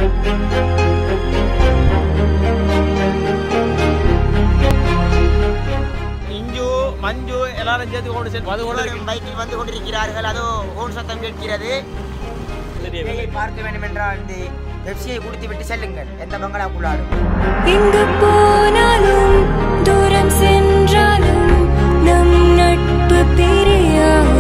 Inch மஞ்சு எல்லாரும் சேர்த்து கொண்டு பைக்கில் வந்து கொண்டிருக்கிறார்கள். அதோ ஹோன் சத்தம் கேட்கிறது. பார்க்க வேண்டும் என்றால் இந்த பெப்சியை குடித்து விட்டு செல்லுங்கள். எந்த பங்களாக்குள்ளாடும் எங்கு போனாலும் தூரம் சென்றாலும் நம் நட்பு பிரியா